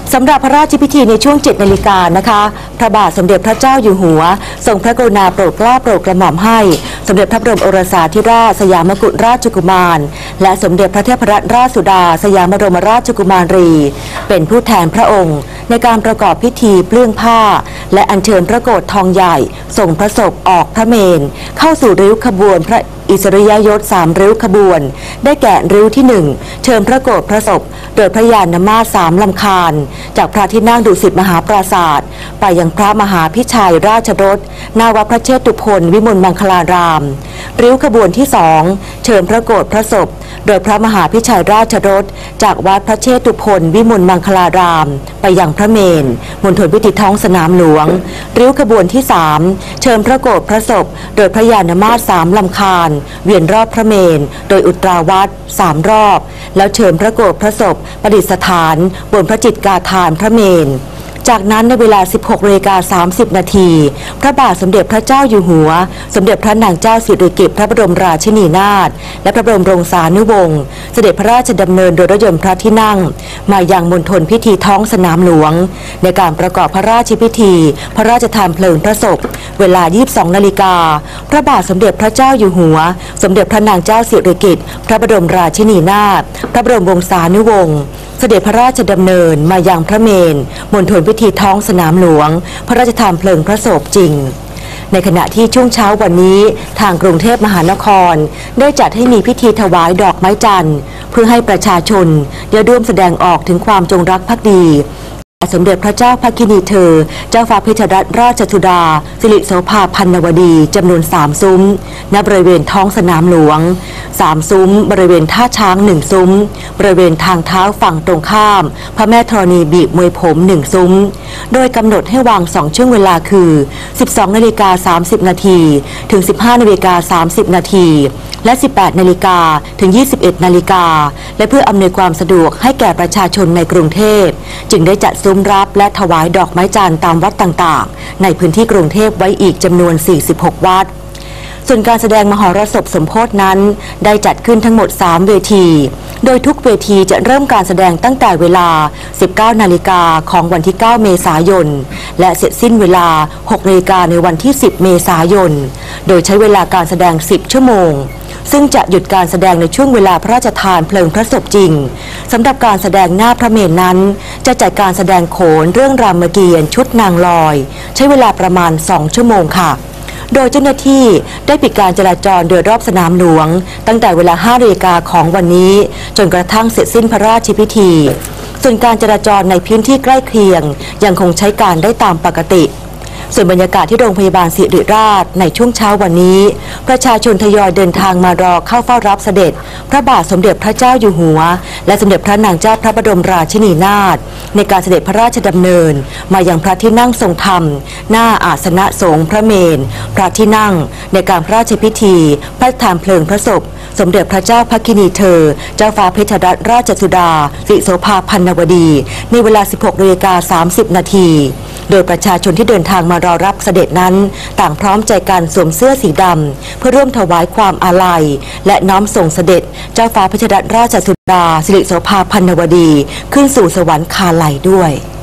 สำหรับพระราชพิธีในช่วง 7 นาฬิกานะคะพระบาทสมเด็จพระเจ้าอยู่หัวทรงพระกรุณาโปรดเกล้าโปรดกระหม่อมให้สมเด็จพระบรมโอรสาธิราชสยามกุฎราชกุมารและสมเด็จพระเทพรัตนราชสุดาสยามบรมราชกุมารีเป็นผู้แทนพระองค์ในการประกอบพิธีเปลื้องผ้าและอัญเชิญพระโกฐทองใหญ่ส่งพระศพออกพระเมรุเข้าสู่ริ้วขบวนพระอิสริยยศ3ริ้วขบวนได้แก่ริ้วที่1เชิญพระโกฐพระศพโดยพระยานมาส3ลำคาญจากพระที่นั่งดุสิตมหาปราสาทไปยังพระมหาพิชัยราชรถณวัดพระเชตุพนวิมลมังคลารามริ้วขบวนที่2เชิญพระโกฐพระศพโดยพระมหาพิชัยราชรถจากวัดพระเชตุพนวิมลมังคลารามไปยังพระเมรุมณฑลพิธีท้องสนามหลวงริ้วขบวนที่3เชิญพระโกฐพระศพโดยพระยานมาส3ลำคาญเวียนรอบพระเมรุโดยอุตราวัด3รอบแล้วเชิญพระโกฐพระศพประดิษฐานบนพระจิตกาฐานพระเมรุจากนั้นในเวลา 16:30 นาทีพระบาทสมเด็จพระเจ้าอยู่หัวสมเด็จพระนางเจ้าสิริกิติ์พระบรมราชินีนาถและพระบรมวงศานุวงศ์เสด็จพระราชดำเนินโดยรถยนต์พระที่นั่งมายังมณฑลพิธีท้องสนามหลวงในการประกอบพระราชพิธีพระราชทานเพลิงพระศพเวลา 22 นาฬิกาพระบาทสมเด็จพระเจ้าอยู่หัวสมเด็จพระนางเจ้าสิริกิติ์พระบรมราชินีนาถพระบรมวงศานุวงศ์เสด็จพระราชดำเนินมายังพระเมรุมณฑลพิธีท้องสนามหลวงพระราชทานเพลิงพระศพจริงในขณะที่ช่วงเช้าวันนี้ทางกรุงเทพมหานครได้จัดให้มีพิธีถวายดอกไม้จันทร์เพื่อให้ประชาชนได้ร่วมแสดงออกถึงความจงรักภักดีสมเด็จพระเจ้าภคินีเธอเจ้าฟ้าเพชรรัตนราชสุดาสิริโสภาพันนวดีจำนวน3ซุ้มณบริเวณท้องสนามหลวง3ซุ้มบริเวณท่าช้าง1ซุ้มบริเวณทางเท้าฝั่งตรงข้ามพระแม่ธรณีบีบมวยผม1ซุ้มโดยกำหนดให้วาง2ช่วงเวลาคือ 12:30 นาทีถึง 15:30 นาทีและ 18 นาฬิกาถึง 21 นาฬิกาและเพื่ออำนวยความสะดวกให้แก่ประชาชนในกรุงเทพจึงได้จัดซุ้มรับและถวายดอกไม้จันทร์ตามวัดต่างๆในพื้นที่กรุงเทพไว้อีกจำนวน 46 วัดส่วนการแสดงมหรสพสมโภชนั้นได้จัดขึ้นทั้งหมด3เวทีโดยทุกเวทีจะเริ่มการแสดงตั้งแต่เวลา 19 นาฬิกาของวันที่ 9 เมษายนและเสร็จสิ้นเวลา 6 นาฬิกาในวันที่ 10 เมษายนโดยใช้เวลาการแสดง 10 ชั่วโมงซึ่งจะหยุดการแสดงในช่วงเวลาพระราชทานเพลิงพระศพจริงสำหรับการแสดงหน้าพระเมรุนั้นจะจัดการแสดงโขนเรื่องรามเกียรติ์ชุดนางลอยใช้เวลาประมาณ2 ชั่วโมงค่ะโดยเจ้าหน้าที่ได้ปิดการจราจรโดยรอบสนามหลวงตั้งแต่เวลา 5 นาฬิกาของวันนี้จนกระทั่งเสร็จสิ้นพระราชพิธีส่วนการจราจรในพื้นที่ใกล้เคียงยังคงใช้การได้ตามปกติส่วนบรรยากาศที่โรงพยาบาลศิริราชในช่วงเช้าวันนี้ประชาชนทยอยเดินทางมารอเข้าเฝ้ารับเสด็จพระบาทสมเด็จพระเจ้าอยู่หัวและสมเด็จพระนางเจ้าพระบรมราชินีนาถในการเสด็จพระราชดำเนินมายังพระที่นั่งทรงธรรมหน้าอาสนะสงฆ์พระเมรุพระที่นั่งในการพระราชพิธีพระราชทานเพลิงพระศพสมเด็จพระเจ้าภคินีเธอเจ้าฟ้าเพชรรัตนราชสุดาสิริโสภาพันนวดีในเวลา 16:30 นาทีโดยประชาชนที่เดินทางมารอรับเสด็จนั้นต่างพร้อมใจกันสวมเสื้อสีดำเพื่อร่วมถวายความอาลัยและน้อมส่งเสด็จเจ้าฟ้าเพชรรัตนราชสุดาสิริโสภาพันนวดีขึ้นสู่สวรรคาลัยด้วย